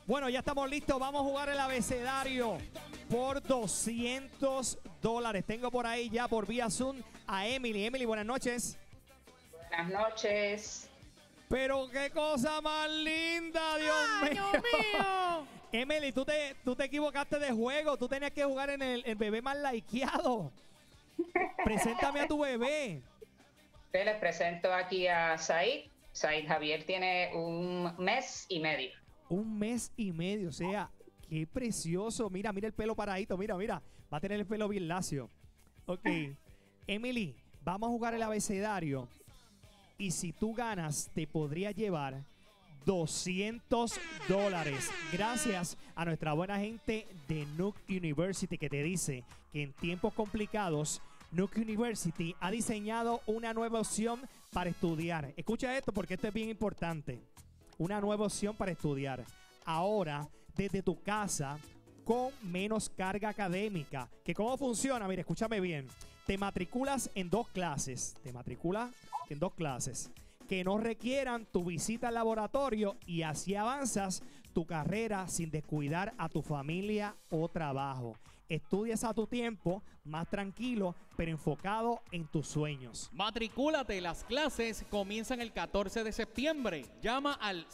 Bueno, ya estamos listos. Vamos a jugar el abecedario por $200. Tengo por ahí ya por vía Zoom a Emily. Emily, buenas noches. Buenas noches. Pero qué cosa más linda, Dios mío. Emily, tú te equivocaste de juego. Tú tenías que jugar en el bebé más likeado. Preséntame a tu bebé. Les presento aquí a Said. Said Javier tiene 1 mes y medio. 1 mes y medio, o sea, qué precioso. Mira, mira el pelo paradito, mira, mira. Va a tener el pelo bien lacio. Ok, Emily, vamos a jugar el abecedario. Y si tú ganas, te podría llevar $200. Gracias a nuestra buena gente de Nook University, que te dice que en tiempos complicados, Nook University ha diseñado una nueva opción para estudiar. Escucha esto porque esto es bien importante. Una nueva opción para estudiar. Ahora, desde tu casa, con menos carga académica. ¿Que cómo funciona? Mira, escúchame bien. Te matriculas en 2 clases. Te matriculas en 2 clases que no requieran tu visita al laboratorio y así avanzas tu carrera sin descuidar a tu familia o trabajo. Estudias a tu tiempo, más tranquilo, pero enfocado en tus sueños. Matricúlate, las clases comienzan el 14 de septiembre. Llama al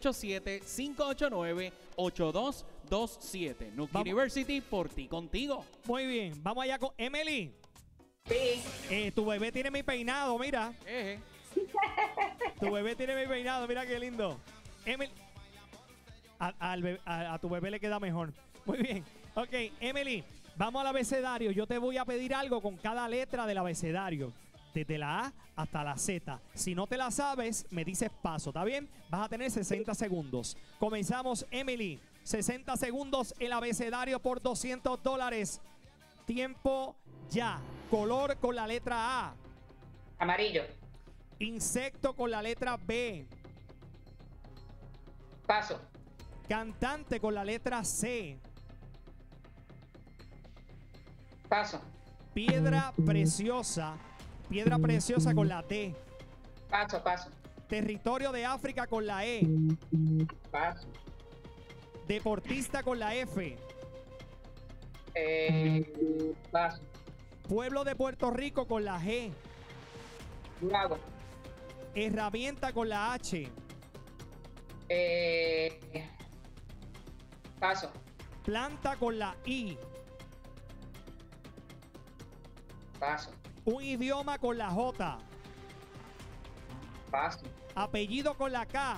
787-589-8227. Nook University, por ti, contigo. Muy bien, vamos allá con Emily. Sí. Tu bebé tiene mi peinado, mira. Tu bebé tiene mi peinado, mira qué lindo. Emily, a tu bebé le queda mejor. Muy bien. Ok, Emily, vamos al abecedario. Yo te voy a pedir algo con cada letra del abecedario, desde la A hasta la Z. Si no te la sabes, me dices paso, ¿está bien? Vas a tener 60 segundos. Comenzamos, Emily. 60 segundos, el abecedario por $200. Tiempo ya. Color con la letra A. Amarillo. Insecto con la letra B. Paso. Cantante con la letra C. Paso. Piedra preciosa. Piedra preciosa con la T. Paso, paso. Territorio de África con la E. Paso. Deportista con la F. Paso. Pueblo de Puerto Rico con la G. Lago. Herramienta con la H. Paso. Planta con la I. Paso. Un idioma con la J. Paso. Apellido con la K.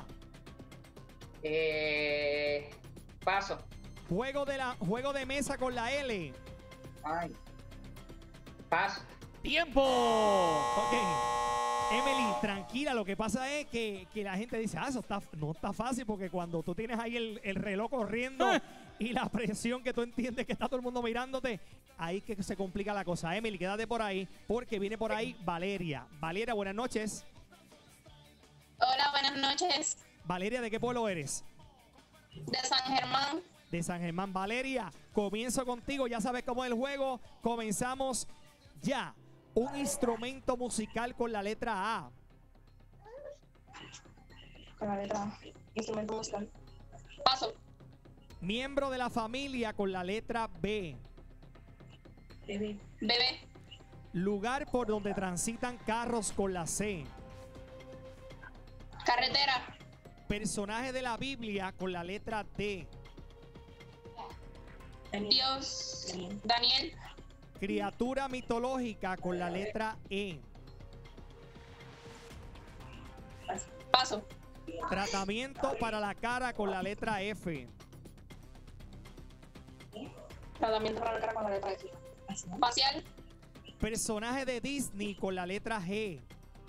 Paso. Juego de mesa con la L. Ay. Paso. ¡Tiempo! Ok. Emily, tranquila, lo que pasa es que la gente dice, eso no está fácil, porque cuando tú tienes ahí el reloj corriendo y la presión que tú entiendes que está todo el mundo mirándote, ahí que se complica la cosa. Emily, quédate por ahí, porque viene por ahí Valeria. Valeria, buenas noches. Hola, buenas noches. Valeria, ¿de qué pueblo eres? De San Germán. De San Germán. Valeria, comienzo contigo, ya sabes cómo es el juego. Comenzamos ya. Un instrumento musical con la letra A. Con la letra A. Instrumento musical. Paso. Miembro de la familia con la letra B. Bebé. Bebé. Lugar por donde transitan carros con la C. Carretera. Personaje de la Biblia con la letra D. Dios. Daniel. Criatura mitológica con la letra E. Paso. Tratamiento para la cara con la letra F. Tratamiento para la cara con la letra F. Facial. Personaje de Disney con la letra G.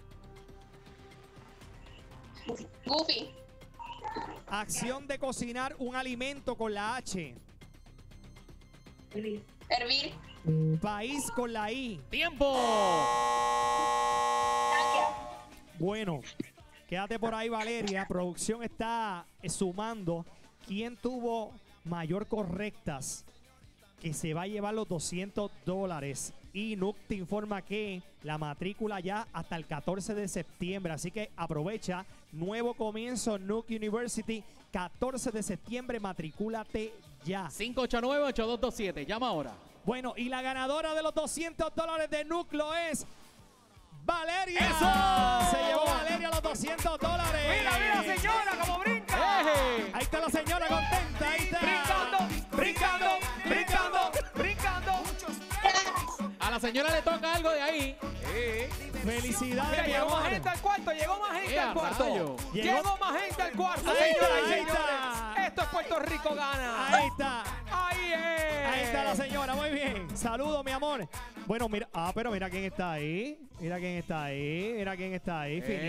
Goofy. Acción de cocinar un alimento con la H. Hervir. País con la I. ¡Tiempo! Bueno, quédate por ahí, Valeria. Producción está sumando quién tuvo mayor correctas. que se va a llevar los $200. Y Nuke te informa que la matrícula ya hasta el 14 de septiembre. Así que aprovecha. Nuevo comienzo Nuke University. 14 de septiembre, matricúlate ya. 589-8227. Llama ahora. Bueno, y la ganadora de los $200 de Núcleo es Valeria. ¡Eso! Se llevó Valeria los $200. Mira, señora, cómo brinca. ¡Eje! Ahí está la señora contenta. Ahí está. Brincando. A la señora le toca algo de ahí. Felicidades, Mira, mi llegó amor. más gente al cuarto, llegó más gente al cuarto. rayo. Llegó más gente al cuarto, Ahí está, señoras y ahí señores. está. Esto es Puerto Rico gana. Ahí está. Ahí es. Ahí está la señora, muy bien. Saludos, mi amor. Bueno, mira, pero mira quién está ahí. Mira quién está ahí. Finito.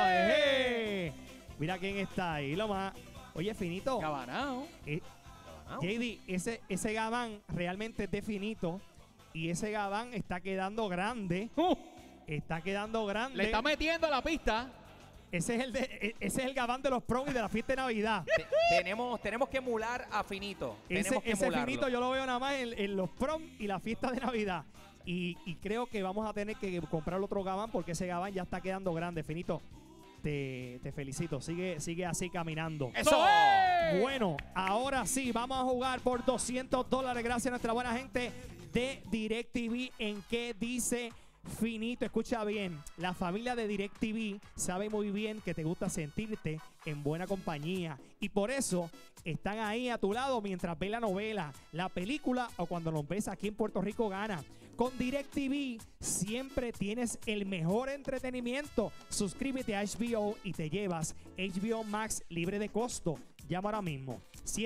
Mira quién está ahí, lo más. Oye, Finito. Cabanao. JD, ese gabán realmente es de Finito. Y ese gabán está quedando grande. Está quedando grande. Le está metiendo a la pista. Ese es el gabán de los pros y de la fiesta de Navidad. Tenemos que emular a Finito. Ese Finito yo lo veo nada más en los prom y la fiesta de Navidad. Y creo que vamos a tener que comprar otro gabán porque ese gabán ya está quedando grande. Finito, te felicito. Sigue así caminando. ¡Eso es! Bueno, ahora sí, vamos a jugar por $200 gracias a nuestra buena gente de DirecTV. ¿En qué dice Finito? Escucha bien, la familia de DirecTV sabe muy bien que te gusta sentirte en buena compañía y por eso están ahí a tu lado mientras ves la novela, la película o cuando nos ves aquí en Puerto Rico Gana. Con DirecTV siempre tienes el mejor entretenimiento. Suscríbete a HBO y te llevas HBO Max libre de costo. Llama ahora mismo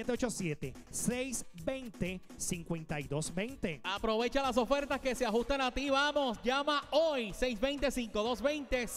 787-620-5220. Aprovecha las ofertas que se ajustan a ti. Vamos, llama hoy 620-5220,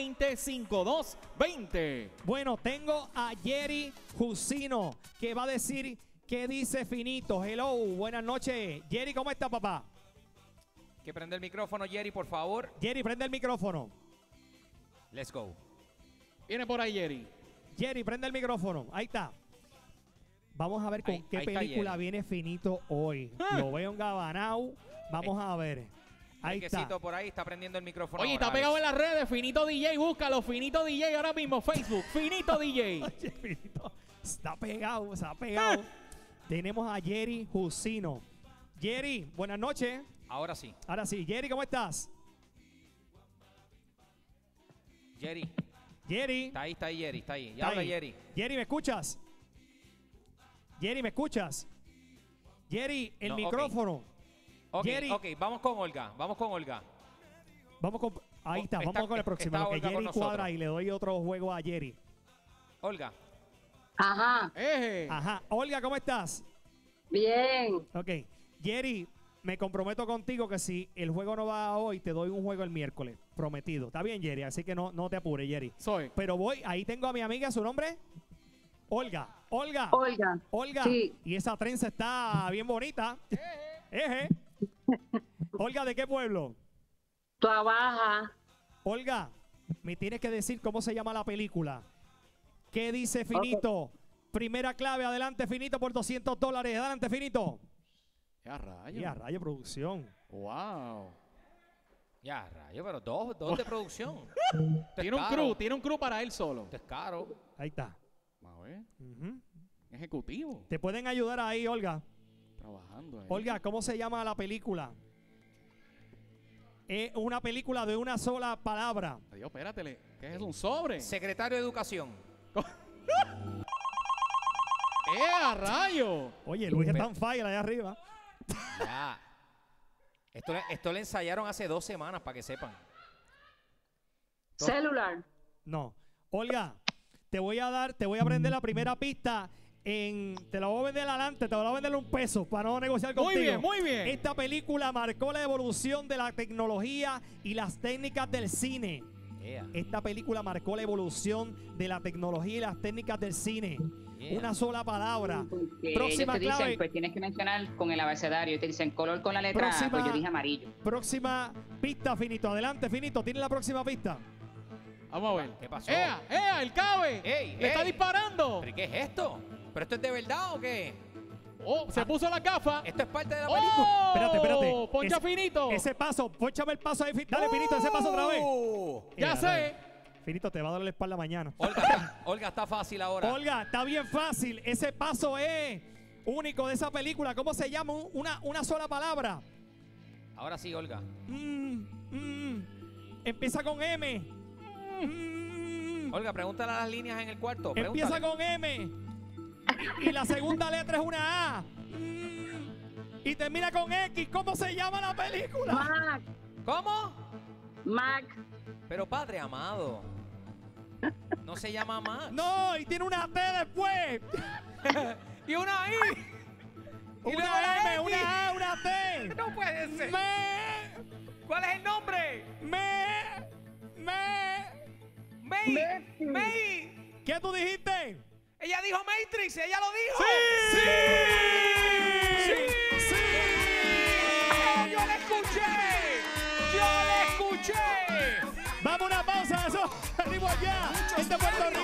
620-5220. Bueno, tengo a Jerry Jusino que va a decir qué dice Finito. Hello, buenas noches. Jerry, ¿cómo está, papá? Que prende el micrófono, Jerry, por favor. Jerry, prende el micrófono. Let's go. Viene por ahí, Jerry. Jerry, prende el micrófono. Ahí está. Vamos a ver con qué ahí está película Jerry. viene Finito hoy. Lo veo en Gabanao. Vamos a ver. Ahí está. Quesito por ahí está prendiendo el micrófono. Oye, ahora, está pegado en Alex. las redes. Finito DJ, búscalo. Finito DJ ahora mismo. Facebook. Finito DJ. Oye, Finito, está pegado. Tenemos a Jerry Jusino. Jerry, buenas noches. Ahora sí. Ahora sí, Jerry, ¿cómo estás? Jerry. Jerry. Está ahí, Jerry. Está ahí. Está Ya habla, ahí. Jerry. Jerry, ¿me escuchas? Jerry, ¿me escuchas? Jerry, el No, ok. micrófono. Ok, Jerry. ok, vamos con Olga. Vamos con Olga. Vamos con... Ahí está, Está- vamos con el próximo. está Lo que Olga con Jerry nosotros. cuadra y le doy otro juego a Jerry. Olga. Ajá, Eje. Ajá. Olga, ¿cómo estás? bien. Ok. Jerry, me comprometo contigo que si el juego no va hoy, te doy un juego el miércoles. Prometido. Está bien, Jerry, así que no te apures, Jerry. Soy. Pero voy, ahí tengo a mi amiga, ¿su nombre? Olga. Olga. Olga, Olga. sí. Y esa trenza está bien bonita. Eje. Olga, ¿de qué pueblo? Trabaja. Olga, me tienes que decir cómo se llama la película. ¿Qué dice Finito? Primera clave, adelante Finito por $200. Adelante Finito. Ya rayo. Y a rayo producción. Wow. Ya, rayo, pero dos de producción. Tiene un crew para él solo. Esto es caro. Ahí está. A ver. Ujú. Ejecutivo. Te pueden ayudar ahí, Olga. Trabajando ahí. Olga, ¿cómo se llama la película? Es una película de una sola palabra. Adiós, espérate. ¿Qué es eso? ¿Un sobre? Secretario de Educación. ¡A rayo! Oye, Luis está en fire allá arriba. Ya. Esto le ensayaron hace 2 semanas, para que sepan. Celular. No. Olga, te voy a prender la primera pista te la voy a vender adelante, te la voy a vender $1 para no negociar Muy contigo. bien, muy bien. Esta película marcó la evolución de la tecnología y las técnicas del cine. Yeah. Esta película marcó la evolución de la tecnología y las técnicas del cine. Yeah. Una sola palabra. Porque Próxima ellos te clave. dicen, pues tienes que mencionar con el abecedario. Te dicen color con la letra A, Próxima- pues yo dije amarillo. Próxima pista, Finito. Adelante, Finito. ¿Tiene la próxima pista? Vamos a ver. ¿Qué pasó? ¡Ea! ¡El cabe! Ey, ¡Le está ey. disparando! ¿Pero qué es esto? ¿Pero esto es de verdad o qué? Oh, se puso la gafa. Esto es parte de la ¡Oh! película. Espérate. Poncha Finito. Ese paso, pónchame el paso ahí. Dale, Finito, ese paso otra vez. Ya sé. Finito, te va a dar la espalda mañana. Olga, está fácil ahora. Olga, está bien fácil. Ese paso es único de esa película. ¿Cómo se llama? Una sola palabra. Ahora sí, Olga. Empieza con M. Olga, pregúntale a las líneas en el cuarto. Empieza Pregúntale. con M. Y la segunda letra es una A. Y termina con X. ¿Cómo se llama la película? Mac. ¿Cómo? Mac. Pero padre amado. No se llama Max. No, y tiene una T después. Y una I. Y luego Una la M, X. una A, una T. No puede ser. ¿Cuál es el nombre? May. ¿Qué tú dijiste? Ella dijo Matrix, ella lo dijo. ¡Sí! Yo la escuché. Vamos a una pausa, eso. Venimos ya. Este Puerto Rico.